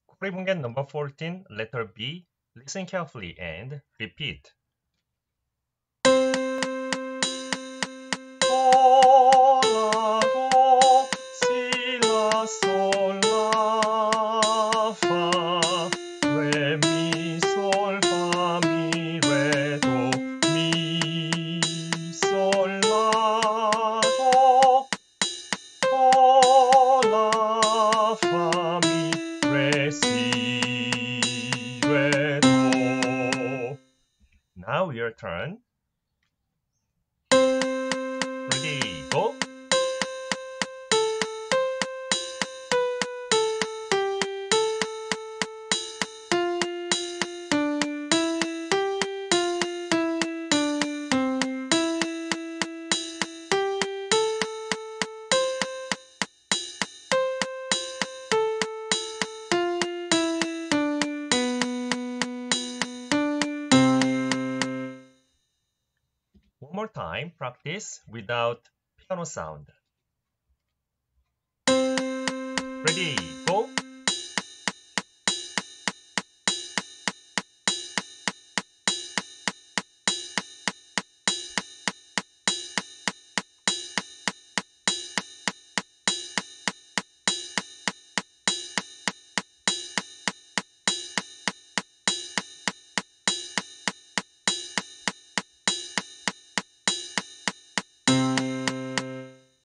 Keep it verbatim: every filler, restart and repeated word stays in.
Chorübungen number fourteen, letter B. Listen carefully and repeat. Do, la, do, si, la, sol, la, fa, re, mi, sol, fa, mi, re, do, mi, sol, la, do, do, la, fa, mi, re, si, re, do. Now your turn. Ready, go. One more time, practice without piano sound. Ready, go.